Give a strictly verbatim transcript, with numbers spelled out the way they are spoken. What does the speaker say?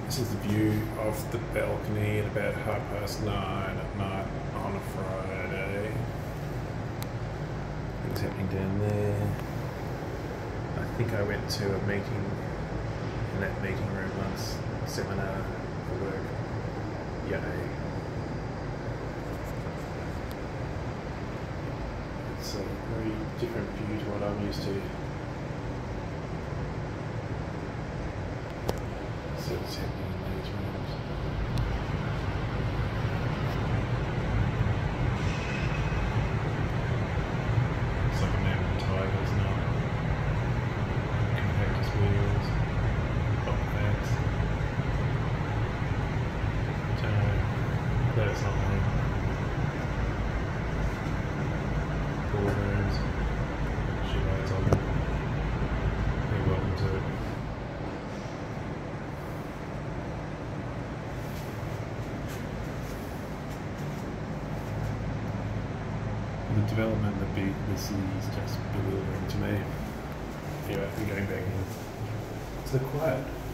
This is the view of the balcony at about half past nine at night on a Friday. Things happening down there. I think I went to a meeting in that meeting room once, a seminar for work. Yay. It's a very different view to what I'm used to. So it's happening in these rooms. It's like a man with tigers now. Compactus wheels, bump packs. Don't know. That's not me. Boardrooms. She rides on them. You're welcome to it. The development of the, the city is just bewildering to me. Anyway, we're going back in. It's so quiet.